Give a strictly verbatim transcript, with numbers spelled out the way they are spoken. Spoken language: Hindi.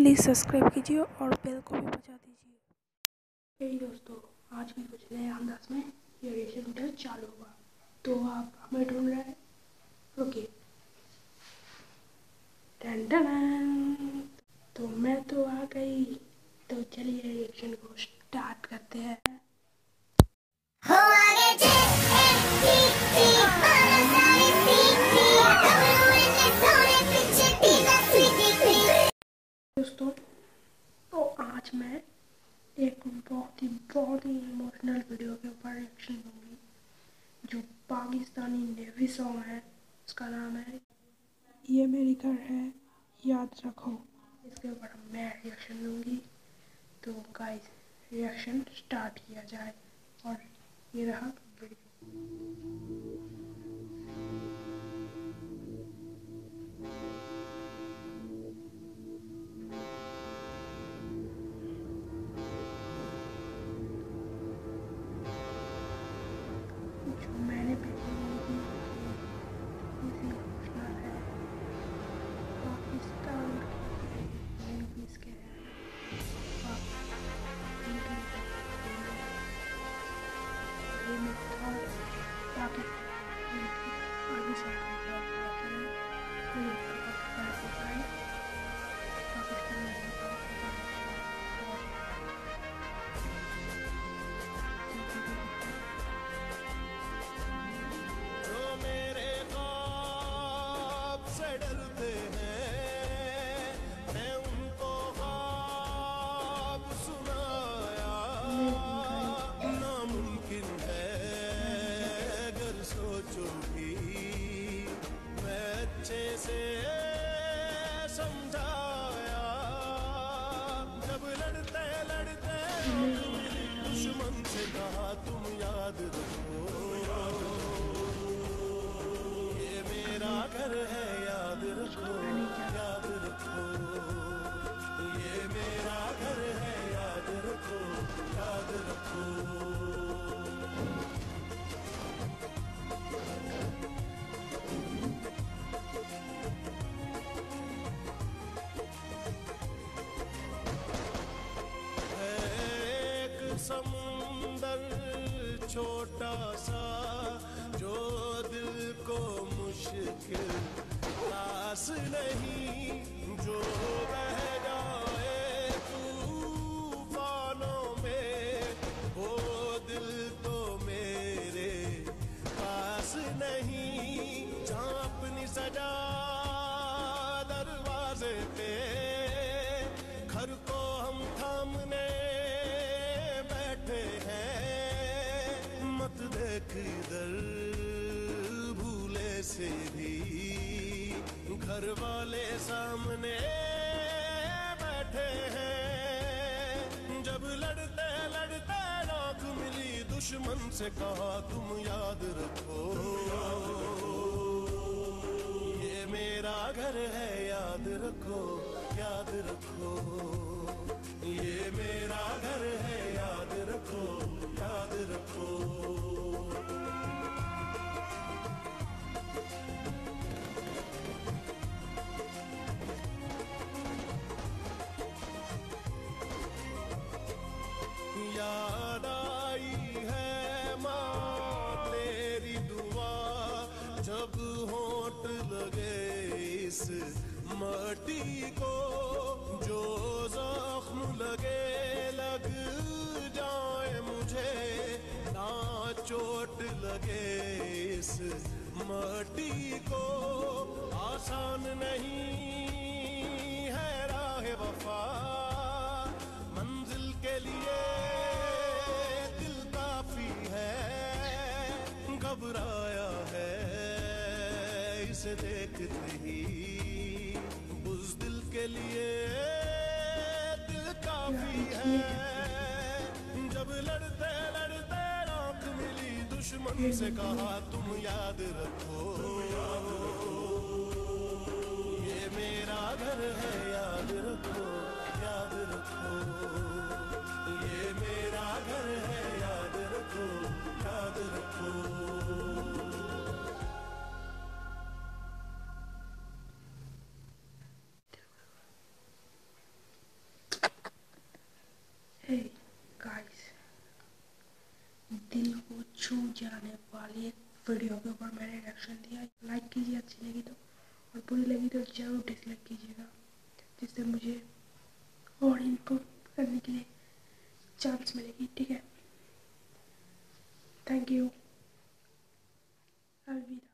प्लीज़ सब्सक्राइब कीजिए और बेल को भी बजा दीजिए। hey दोस्तों, आज भी कुछ नए अंदाज में ये रिएक्शन वीडियो चालू हुआ, तो आप हमें ढूंढ रहे हैं। ओके, टन टन, तो मैं तो आ गई। तो चलिए रिएक्शन को स्टार्ट करते हैं। दोस्तों, तो आज मैं एक बहुत ही बहुत ही इमोशनल वीडियो के ऊपर रिएक्शन दूंगी, जो पाकिस्तानी नेवी सॉन्ग है। उसका नाम है ये मेरी घर है याद रखो। इसके ऊपर मैं रिएक्शन दूंगी। तो गाइस, रिएक्शन स्टार्ट किया जाए। और ये रहा वीडियो। जो मैंने पहले नहीं की इमोशनल है। पाकिस्तान के नेवीज़ के ये मैं था पाकिस्तान आर्मी से डरते हैं, मैं उनको ख्वाब सुनाया। नामुमकिन है अगर सोचो भी, मैं अच्छे से समझाया। जब लड़ते लड़ते दुश्मन से कहा तुम याद रखो, ये मेरा घर है याद रखो, याद रखो। ये मेरा घर है याद रखो, याद रखो। एक समुंदर छोटा सा जो दिल को मुश्किल पास नहीं, जो बह जाए तूफानों में, वो दिल तो मेरे पास नहीं। जहाँ अपनी सजा दरवाजे पे, घर को हम थामने बैठे हैं। मत देख इधर भूले से भी, घर वाले सामने बैठे हैं। जब लड़ते लड़ते नोक मिली दुश्मन से कहा तुम याद रखो, ये मेरा घर है याद रखो, याद रखो। ये मेरा घर है याद रखो, याद रखो। याद आई है माँ तेरी दुआ, जब होंठ लगे इस माटी को। जो जख्म लगे लग जाए मुझे, ना चोट लगे इस माटी को। आसान नहीं है राह वफा, मंजिल के लिए दिल काफी है। घबराया है इसे देखते ही, उस दिल के लिए दिल काफी है। जब लड़ते लड़ते आंख मिली दुश्मन से कहा तुम याद रखो, ये मेरा घर है याद रखो, याद रखो। ये मेरा घर है याद रखो, याद रखो। दिल को छू जाने वाली एक वीडियो के ऊपर मैंने रिएक्शन दिया। लाइक कीजिए अच्छी लगी तो, और बुरी लगी तो जरूर डिसलाइक कीजिएगा, जिससे मुझे और इम्प्रूव करने के लिए चांस मिलेगी। ठीक है, थैंक यू, अलविदा।